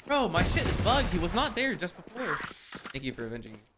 Bro, my shit is bugged. He was not there just before. Thank you for avenging me.